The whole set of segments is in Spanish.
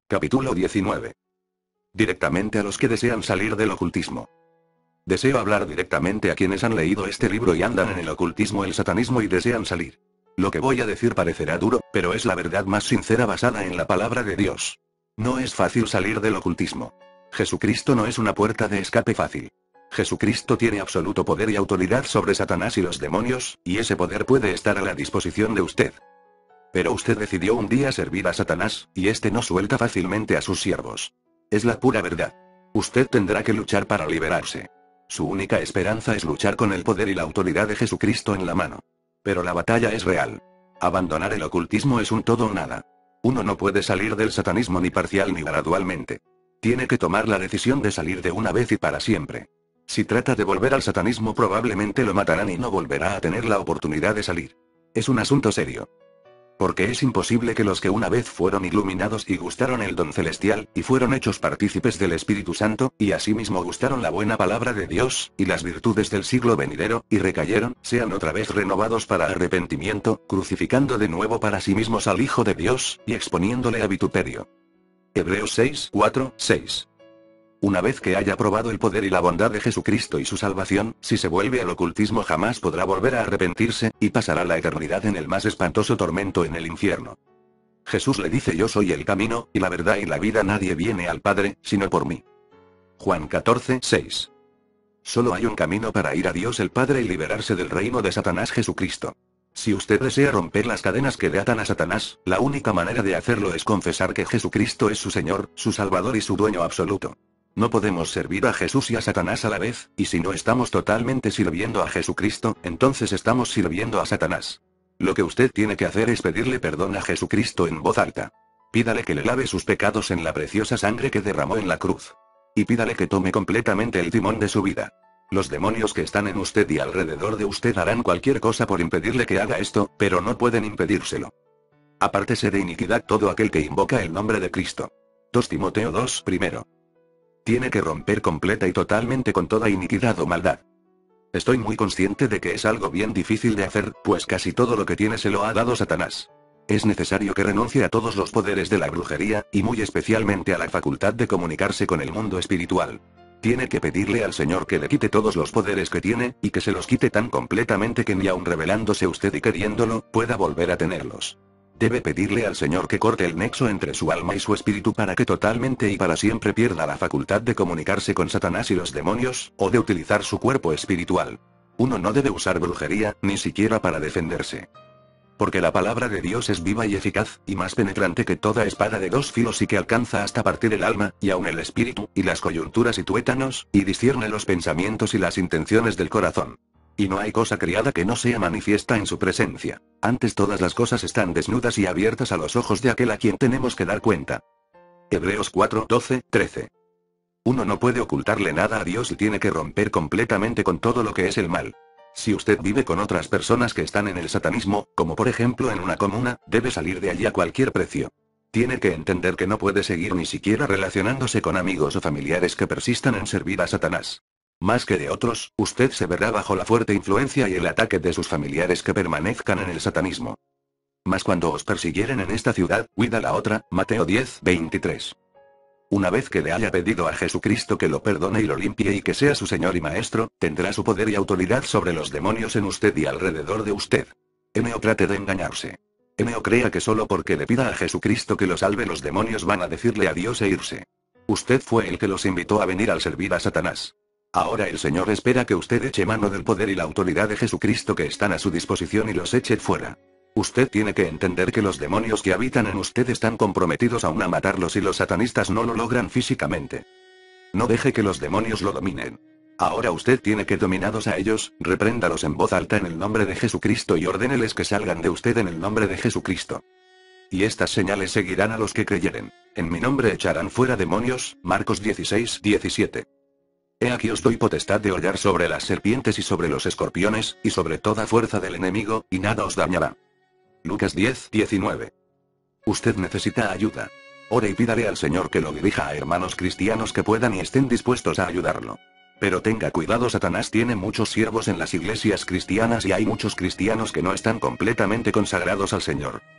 Capítulo 19. Directamente a los que desean salir del ocultismo. Deseo hablar directamente a quienes han leído este libro y andan en el ocultismo, el satanismo y desean salir. Lo que voy a decir parecerá duro, pero es la verdad más sincera basada en la palabra de Dios. No es fácil salir del ocultismo. Jesucristo no es una puerta de escape fácil. Jesucristo tiene absoluto poder y autoridad sobre Satanás y los demonios, y ese poder puede estar a la disposición de usted. Pero usted decidió un día servir a Satanás, y este no suelta fácilmente a sus siervos. Es la pura verdad. Usted tendrá que luchar para liberarse. Su única esperanza es luchar con el poder y la autoridad de Jesucristo en la mano. Pero la batalla es real. Abandonar el ocultismo es un todo o nada. Uno no puede salir del satanismo ni parcial ni gradualmente. Tiene que tomar la decisión de salir de una vez y para siempre. Si trata de volver al satanismo probablemente lo matarán y no volverá a tener la oportunidad de salir. Es un asunto serio. Porque es imposible que los que una vez fueron iluminados y gustaron el don celestial, y fueron hechos partícipes del Espíritu Santo, y asimismo gustaron la buena palabra de Dios, y las virtudes del siglo venidero, y recayeron, sean otra vez renovados para arrepentimiento, crucificando de nuevo para sí mismos al Hijo de Dios, y exponiéndole a vituperio. Hebreos 6, 4, 6. Una vez que haya probado el poder y la bondad de Jesucristo y su salvación, si se vuelve al ocultismo jamás podrá volver a arrepentirse, y pasará la eternidad en el más espantoso tormento en el infierno. Jesús le dice: yo soy el camino, y la verdad y la vida, nadie viene al Padre, sino por mí. Juan 14, 6. Solo hay un camino para ir a Dios el Padre y liberarse del reino de Satanás: Jesucristo. Si usted desea romper las cadenas que le atan a Satanás, la única manera de hacerlo es confesar que Jesucristo es su Señor, su Salvador y su dueño absoluto. No podemos servir a Jesús y a Satanás a la vez, y si no estamos totalmente sirviendo a Jesucristo, entonces estamos sirviendo a Satanás. Lo que usted tiene que hacer es pedirle perdón a Jesucristo en voz alta. Pídale que le lave sus pecados en la preciosa sangre que derramó en la cruz. Y pídale que tome completamente el timón de su vida. Los demonios que están en usted y alrededor de usted harán cualquier cosa por impedirle que haga esto, pero no pueden impedírselo. Apártese de iniquidad todo aquel que invoca el nombre de Cristo. 2 Timoteo 2, primero. Tiene que romper completa y totalmente con toda iniquidad o maldad. Estoy muy consciente de que es algo bien difícil de hacer, pues casi todo lo que tiene se lo ha dado Satanás. Es necesario que renuncie a todos los poderes de la brujería, y muy especialmente a la facultad de comunicarse con el mundo espiritual. Tiene que pedirle al Señor que le quite todos los poderes que tiene, y que se los quite tan completamente que ni aun revelándose usted y queriéndolo, pueda volver a tenerlos. Debe pedirle al Señor que corte el nexo entre su alma y su espíritu para que totalmente y para siempre pierda la facultad de comunicarse con Satanás y los demonios, o de utilizar su cuerpo espiritual. Uno no debe usar brujería, ni siquiera para defenderse. Porque la palabra de Dios es viva y eficaz, y más penetrante que toda espada de dos filos y que alcanza hasta partir el alma, y aun el espíritu, y las coyunturas y tuétanos, y discierne los pensamientos y las intenciones del corazón. Y no hay cosa criada que no sea manifiesta en su presencia. Antes todas las cosas están desnudas y abiertas a los ojos de aquel a quien tenemos que dar cuenta. Hebreos 4, 12, 13. Uno no puede ocultarle nada a Dios y tiene que romper completamente con todo lo que es el mal. Si usted vive con otras personas que están en el satanismo, como por ejemplo en una comuna, debe salir de allí a cualquier precio. Tiene que entender que no puede seguir ni siquiera relacionándose con amigos o familiares que persistan en servir a Satanás. Más que de otros, usted se verá bajo la fuerte influencia y el ataque de sus familiares que permanezcan en el satanismo. Mas cuando os persiguieren en esta ciudad, huid a la otra, Mateo 10, 23. Una vez que le haya pedido a Jesucristo que lo perdone y lo limpie y que sea su Señor y Maestro, tendrá su poder y autoridad sobre los demonios en usted y alrededor de usted. No trate de engañarse. No crea que solo porque le pida a Jesucristo que lo salve los demonios van a decirle adiós e irse. Usted fue el que los invitó a venir al servir a Satanás. Ahora el Señor espera que usted eche mano del poder y la autoridad de Jesucristo que están a su disposición y los eche fuera. Usted tiene que entender que los demonios que habitan en usted están comprometidos aún a matarlos y los satanistas no lo logran físicamente. No deje que los demonios lo dominen. Ahora usted tiene que dominados a ellos, repréndalos en voz alta en el nombre de Jesucristo y ordéneles que salgan de usted en el nombre de Jesucristo. Y estas señales seguirán a los que creyeren. En mi nombre echarán fuera demonios, Marcos 16, 17. He aquí os doy potestad de hollar sobre las serpientes y sobre los escorpiones, y sobre toda fuerza del enemigo, y nada os dañará. Lucas 10, 19. Usted necesita ayuda. Ore y pídale al Señor que lo dirija a hermanos cristianos que puedan y estén dispuestos a ayudarlo. Pero tenga cuidado, Satanás tiene muchos siervos en las iglesias cristianas y hay muchos cristianos que no están completamente consagrados al Señor.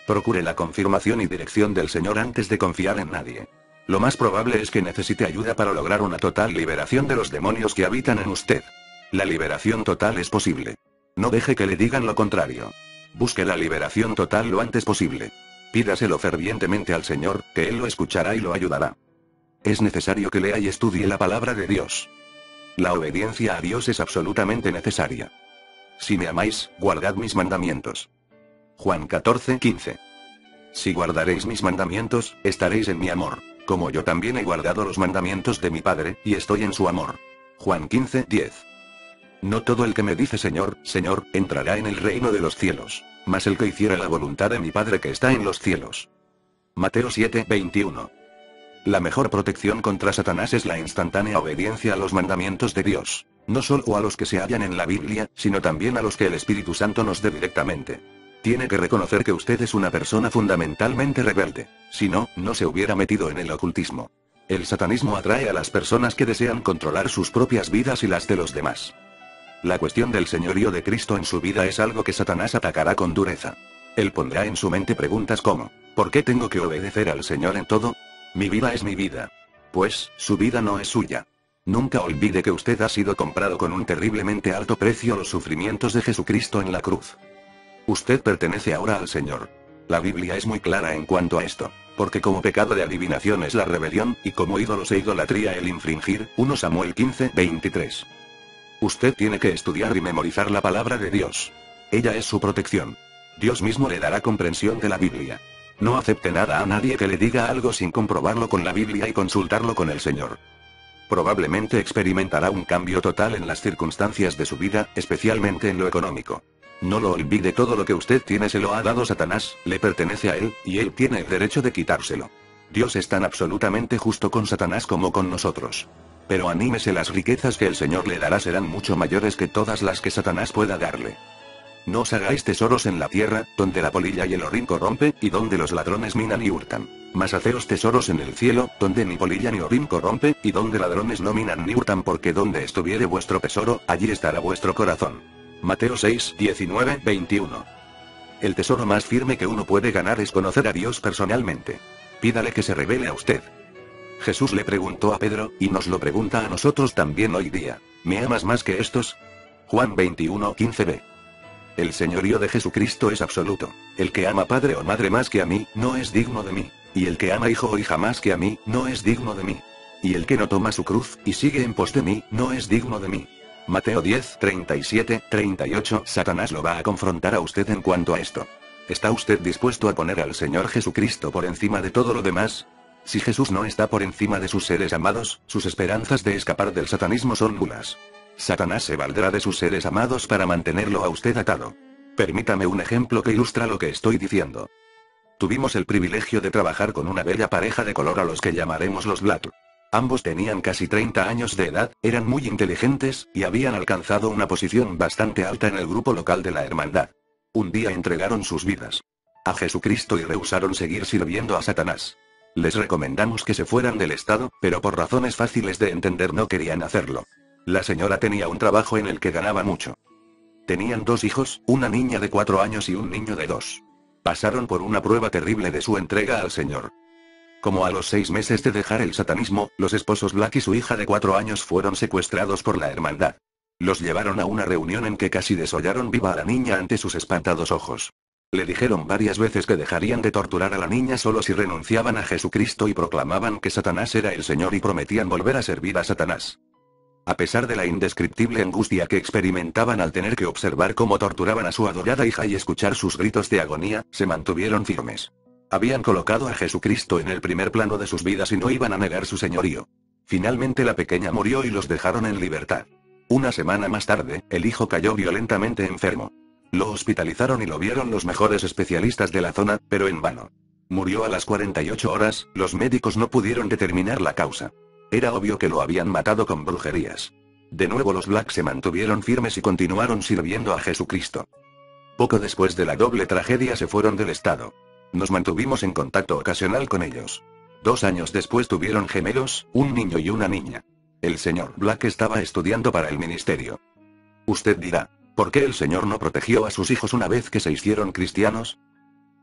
Procure la confirmación y dirección del Señor antes de confiar en nadie. Lo más probable es que necesite ayuda para lograr una total liberación de los demonios que habitan en usted. La liberación total es posible. No deje que le digan lo contrario. Busque la liberación total lo antes posible. Pídaselo fervientemente al Señor, que Él lo escuchará y lo ayudará. Es necesario que lea y estudie la palabra de Dios. La obediencia a Dios es absolutamente necesaria. Si me amáis, guardad mis mandamientos. Juan 14:15. Si guardaréis mis mandamientos, estaréis en mi amor, como yo también he guardado los mandamientos de mi Padre, y estoy en su amor. Juan 15:10. No todo el que me dice Señor, Señor, entrará en el reino de los cielos, mas el que hiciera la voluntad de mi Padre que está en los cielos. Mateo 7:21. La mejor protección contra Satanás es la instantánea obediencia a los mandamientos de Dios, no solo a los que se hallan en la Biblia, sino también a los que el Espíritu Santo nos dé directamente. Tiene que reconocer que usted es una persona fundamentalmente rebelde, si no, no se hubiera metido en el ocultismo. El satanismo atrae a las personas que desean controlar sus propias vidas y las de los demás. La cuestión del señorío de Cristo en su vida es algo que Satanás atacará con dureza. Él pondrá en su mente preguntas como, ¿por qué tengo que obedecer al Señor en todo? Mi vida es mi vida. Pues, su vida no es suya. Nunca olvide que usted ha sido comprado con un terriblemente alto precio, los sufrimientos de Jesucristo en la cruz. Usted pertenece ahora al Señor. La Biblia es muy clara en cuanto a esto, porque como pecado de adivinación es la rebelión, y como ídolos e idolatría el infringir, 1 Samuel 15:23. Usted tiene que estudiar y memorizar la palabra de Dios. Ella es su protección. Dios mismo le dará comprensión de la Biblia. No acepte nada a nadie que le diga algo sin comprobarlo con la Biblia y consultarlo con el Señor. Probablemente experimentará un cambio total en las circunstancias de su vida, especialmente en lo económico. No lo olvide, todo lo que usted tiene se lo ha dado Satanás, le pertenece a él, y él tiene el derecho de quitárselo. Dios es tan absolutamente justo con Satanás como con nosotros. Pero anímese, las riquezas que el Señor le dará serán mucho mayores que todas las que Satanás pueda darle. No os hagáis tesoros en la tierra, donde la polilla y el orín corrompe, y donde los ladrones minan y hurtan. Mas haceos tesoros en el cielo, donde ni polilla ni orín corrompe, y donde ladrones no minan ni hurtan, porque donde estuviere vuestro tesoro, allí estará vuestro corazón. Mateo 6:19-21. El tesoro más firme que uno puede ganar es conocer a Dios personalmente. Pídale que se revele a usted. Jesús le preguntó a Pedro, y nos lo pregunta a nosotros también hoy día, ¿me amas más que estos? Juan 21:15b. El señorío de Jesucristo es absoluto. El que ama padre o madre más que a mí, no es digno de mí. Y el que ama hijo o hija más que a mí, no es digno de mí. Y el que no toma su cruz, y sigue en pos de mí, no es digno de mí. Mateo 10:37-38. Satanás lo va a confrontar a usted en cuanto a esto. ¿Está usted dispuesto a poner al Señor Jesucristo por encima de todo lo demás? Si Jesús no está por encima de sus seres amados, sus esperanzas de escapar del satanismo son nulas. Satanás se valdrá de sus seres amados para mantenerlo a usted atado. Permítame un ejemplo que ilustra lo que estoy diciendo. Tuvimos el privilegio de trabajar con una bella pareja de color a los que llamaremos los Black. Ambos tenían casi 30 años de edad, eran muy inteligentes, y habían alcanzado una posición bastante alta en el grupo local de la hermandad. Un día entregaron sus vidas a Jesucristo y rehusaron seguir sirviendo a Satanás. Les recomendamos que se fueran del estado, pero por razones fáciles de entender no querían hacerlo. La señora tenía un trabajo en el que ganaba mucho. Tenían 2 hijos, una niña de 4 años y un niño de 2. Pasaron por una prueba terrible de su entrega al Señor. Como a los 6 meses de dejar el satanismo, los esposos Black y su hija de 4 años fueron secuestrados por la hermandad. Los llevaron a una reunión en que casi desollaron viva a la niña ante sus espantados ojos. Le dijeron varias veces que dejarían de torturar a la niña solo si renunciaban a Jesucristo y proclamaban que Satanás era el Señor y prometían volver a servir a Satanás. A pesar de la indescriptible angustia que experimentaban al tener que observar cómo torturaban a su adorada hija y escuchar sus gritos de agonía, se mantuvieron firmes. Habían colocado a Jesucristo en el primer plano de sus vidas y no iban a negar su señorío. Finalmente la pequeña murió y los dejaron en libertad. Una semana más tarde, el hijo cayó violentamente enfermo. Lo hospitalizaron y lo vieron los mejores especialistas de la zona, pero en vano. Murió a las 48 horas, los médicos no pudieron determinar la causa. Era obvio que lo habían matado con brujerías. De nuevo los Black se mantuvieron firmes y continuaron sirviendo a Jesucristo. Poco después de la doble tragedia se fueron del estado. Nos mantuvimos en contacto ocasional con ellos. 2 años después tuvieron gemelos, un niño y una niña. El señor Black estaba estudiando para el ministerio. Usted dirá, ¿por qué el Señor no protegió a sus hijos una vez que se hicieron cristianos?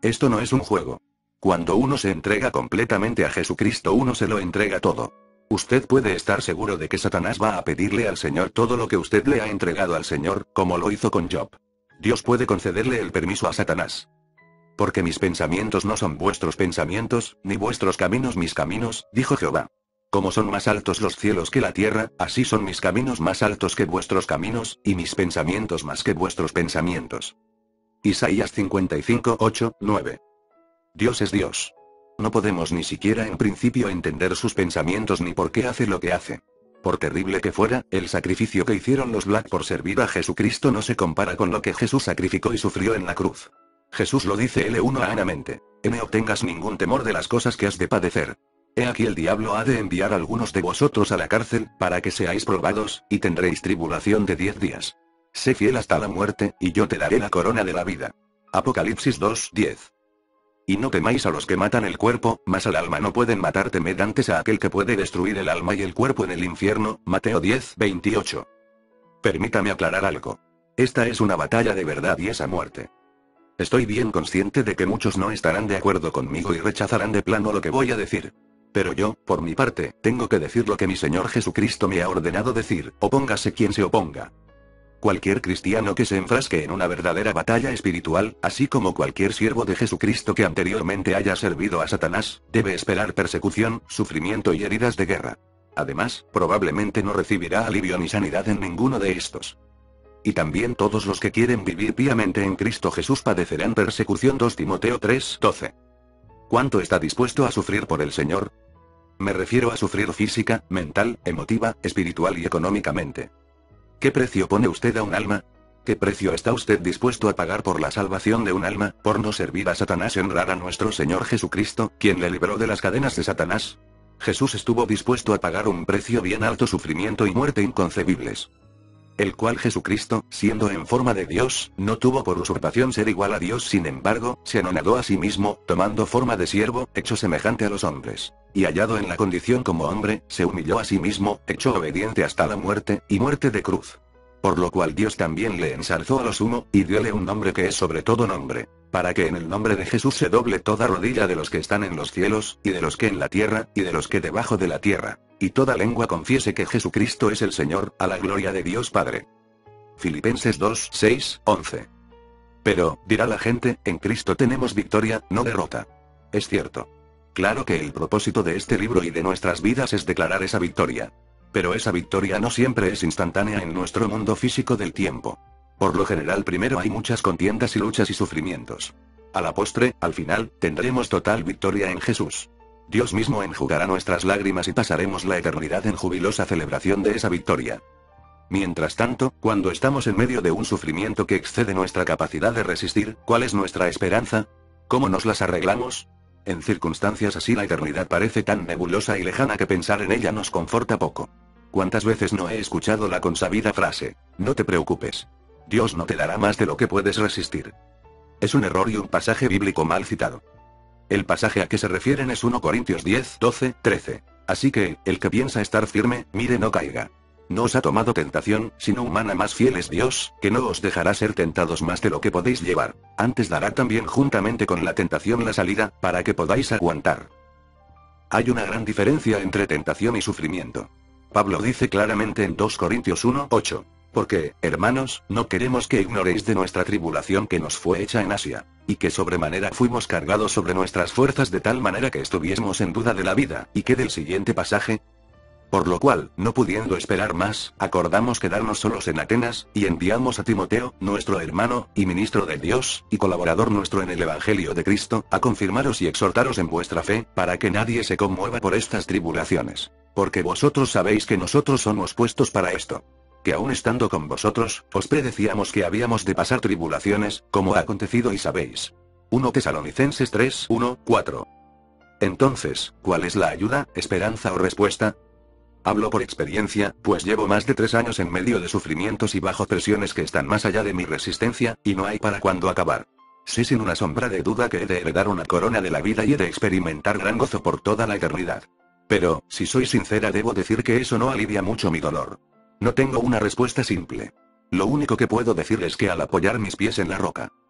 Esto no es un juego. Cuando uno se entrega completamente a Jesucristo, uno se lo entrega todo. Usted puede estar seguro de que Satanás va a pedirle al Señor todo lo que usted le ha entregado al Señor, como lo hizo con Job. Dios puede concederle el permiso a Satanás. Porque mis pensamientos no son vuestros pensamientos, ni vuestros caminos mis caminos, dijo Jehová. Como son más altos los cielos que la tierra, así son mis caminos más altos que vuestros caminos, y mis pensamientos más que vuestros pensamientos. Isaías 55, 8, 9. Dios es Dios. No podemos ni siquiera en principio entender sus pensamientos ni por qué hace lo que hace. Por terrible que fuera, el sacrificio que hicieron los Black por servir a Jesucristo no se compara con lo que Jesús sacrificó y sufrió en la cruz. Jesús lo dice L1 anamente. No tengas ningún temor de las cosas que has de padecer. He aquí el diablo ha de enviar a algunos de vosotros a la cárcel, para que seáis probados, y tendréis tribulación de 10 días. Sé fiel hasta la muerte, y yo te daré la corona de la vida. Apocalipsis 2, 10. Y no temáis a los que matan el cuerpo, mas al alma no pueden matar, temed antes a aquel que puede destruir el alma y el cuerpo en el infierno, Mateo 10, 28. Permítame aclarar algo. Esta es una batalla de verdad y es a muerte. Estoy bien consciente de que muchos no estarán de acuerdo conmigo y rechazarán de plano lo que voy a decir. Pero yo, por mi parte, tengo que decir lo que mi Señor Jesucristo me ha ordenado decir, opóngase quien se oponga. Cualquier cristiano que se enfrasque en una verdadera batalla espiritual, así como cualquier siervo de Jesucristo que anteriormente haya servido a Satanás, debe esperar persecución, sufrimiento y heridas de guerra. Además, probablemente no recibirá alivio ni sanidad en ninguno de estos. Y también todos los que quieren vivir piamente en Cristo Jesús padecerán persecución. 2 Timoteo 3, 12. ¿Cuánto está dispuesto a sufrir por el Señor? Me refiero a sufrir física, mental, emotiva, espiritual y económicamente. ¿Qué precio pone usted a un alma? ¿Qué precio está usted dispuesto a pagar por la salvación de un alma, por no servir a Satanás y honrar a nuestro Señor Jesucristo, quien le libró de las cadenas de Satanás? Jesús estuvo dispuesto a pagar un precio bien alto, sufrimiento y muerte inconcebibles. El cual Jesucristo, siendo en forma de Dios, no tuvo por usurpación ser igual a Dios, sin embargo, se anonadó a sí mismo, tomando forma de siervo, hecho semejante a los hombres. Y hallado en la condición como hombre, se humilló a sí mismo, hecho obediente hasta la muerte, y muerte de cruz. Por lo cual Dios también le ensalzó a lo sumo, y diole un nombre que es sobre todo nombre, para que en el nombre de Jesús se doble toda rodilla de los que están en los cielos, y de los que en la tierra, y de los que debajo de la tierra, y toda lengua confiese que Jesucristo es el Señor, a la gloria de Dios Padre. Filipenses 2, 6, 11. Pero, dirá la gente, en Cristo tenemos victoria, no derrota. Es cierto. Claro que el propósito de este libro y de nuestras vidas es declarar esa victoria. Pero esa victoria no siempre es instantánea en nuestro mundo físico del tiempo. Por lo general primero hay muchas contiendas y luchas y sufrimientos. A la postre, al final, tendremos total victoria en Jesús. Dios mismo enjugará nuestras lágrimas y pasaremos la eternidad en jubilosa celebración de esa victoria. Mientras tanto, cuando estamos en medio de un sufrimiento que excede nuestra capacidad de resistir, ¿cuál es nuestra esperanza? ¿Cómo nos las arreglamos? En circunstancias así la eternidad parece tan nebulosa y lejana que pensar en ella nos conforta poco. ¿Cuántas veces no he escuchado la consabida frase, no te preocupes? Dios no te dará más de lo que puedes resistir. Es un error y un pasaje bíblico mal citado. El pasaje a que se refieren es 1 Corintios 10, 12, 13. Así que, el que piensa estar firme, mire no caiga. No os ha tomado tentación, sino humana, más fiel es Dios, que no os dejará ser tentados más de lo que podéis llevar. Antes dará también juntamente con la tentación la salida, para que podáis aguantar. Hay una gran diferencia entre tentación y sufrimiento. Pablo dice claramente en 2 Corintios 1, 8. Porque, hermanos, no queremos que ignoréis de nuestra tribulación que nos fue hecha en Asia, y que sobremanera fuimos cargados sobre nuestras fuerzas de tal manera que estuviésemos en duda de la vida, y que del siguiente pasaje. Por lo cual, no pudiendo esperar más, acordamos quedarnos solos en Atenas, y enviamos a Timoteo, nuestro hermano, y ministro de Dios, y colaborador nuestro en el Evangelio de Cristo, a confirmaros y exhortaros en vuestra fe, para que nadie se conmueva por estas tribulaciones. Porque vosotros sabéis que nosotros somos puestos para esto. Que aún estando con vosotros, os predecíamos que habíamos de pasar tribulaciones, como ha acontecido y sabéis. 1 Tesalonicenses 3, 1, 4. Entonces, ¿cuál es la ayuda, esperanza o respuesta? Hablo por experiencia, pues llevo más de 3 años en medio de sufrimientos y bajo presiones que están más allá de mi resistencia, y no hay para cuándo acabar. Sé sin una sombra de duda que he de heredar una corona de la vida y he de experimentar gran gozo por toda la eternidad. Pero, si soy sincera, debo decir que eso no alivia mucho mi dolor. No tengo una respuesta simple. Lo único que puedo decir es que al apoyar mis pies en la roca,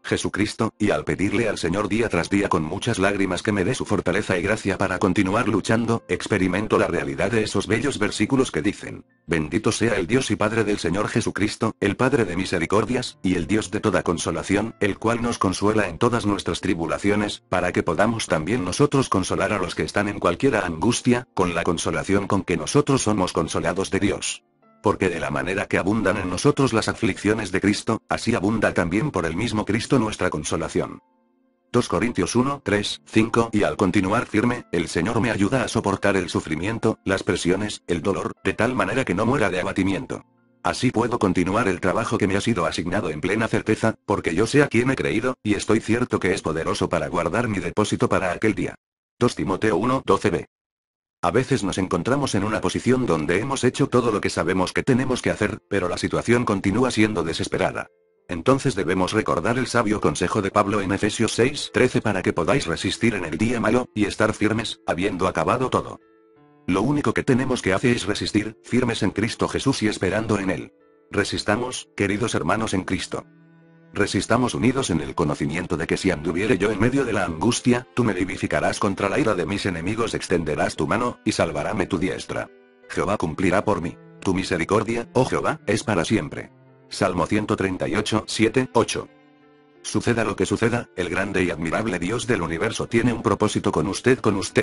Jesucristo, y al pedirle al Señor día tras día con muchas lágrimas que me dé su fortaleza y gracia para continuar luchando, experimento la realidad de esos bellos versículos que dicen: bendito sea el Dios y Padre del Señor Jesucristo, el Padre de misericordias, y el Dios de toda consolación, el cual nos consuela en todas nuestras tribulaciones, para que podamos también nosotros consolar a los que están en cualquiera angustia, con la consolación con que nosotros somos consolados de Dios. Porque de la manera que abundan en nosotros las aflicciones de Cristo, así abunda también por el mismo Cristo nuestra consolación. 2 Corintios 1, 3, 5. Y al continuar firme, el Señor me ayuda a soportar el sufrimiento, las presiones, el dolor, de tal manera que no muera de abatimiento. Así puedo continuar el trabajo que me ha sido asignado en plena certeza, porque yo sé a quién he creído, y estoy cierto que es poderoso para guardar mi depósito para aquel día. 2 Timoteo 1, 12b. A veces nos encontramos en una posición donde hemos hecho todo lo que sabemos que tenemos que hacer, pero la situación continúa siendo desesperada. Entonces debemos recordar el sabio consejo de Pablo en Efesios 6, 13 para que podáis resistir en el día malo, y estar firmes, habiendo acabado todo. Lo único que tenemos que hacer es resistir, firmes en Cristo Jesús y esperando en Él. Resistamos, queridos hermanos en Cristo. Resistamos unidos en el conocimiento de que si anduviere yo en medio de la angustia, tú me vivificarás contra la ira de mis enemigos, extenderás tu mano, y salvaráme tu diestra. Jehová cumplirá por mí. Tu misericordia, oh Jehová, es para siempre. Salmo 138, 7, 8. Suceda lo que suceda, el grande y admirable Dios del universo tiene un propósito con usted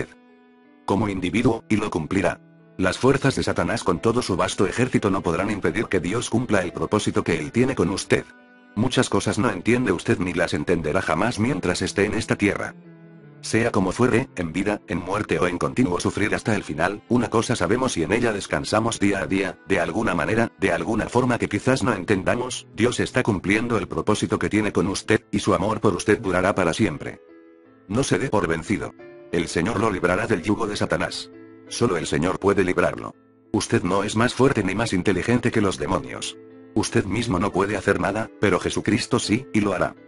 como individuo, y lo cumplirá. Las fuerzas de Satanás con todo su vasto ejército no podrán impedir que Dios cumpla el propósito que Él tiene con usted. Muchas cosas no entiende usted ni las entenderá jamás mientras esté en esta tierra. Sea como fuere, en vida, en muerte o en continuo sufrir hasta el final, una cosa sabemos y en ella descansamos día a día, de alguna manera, de alguna forma que quizás no entendamos, Dios está cumpliendo el propósito que tiene con usted, y su amor por usted durará para siempre. No se dé por vencido. El Señor lo librará del yugo de Satanás. Solo el Señor puede librarlo. Usted no es más fuerte ni más inteligente que los demonios. Usted mismo no puede hacer nada, pero Jesucristo sí, y lo hará.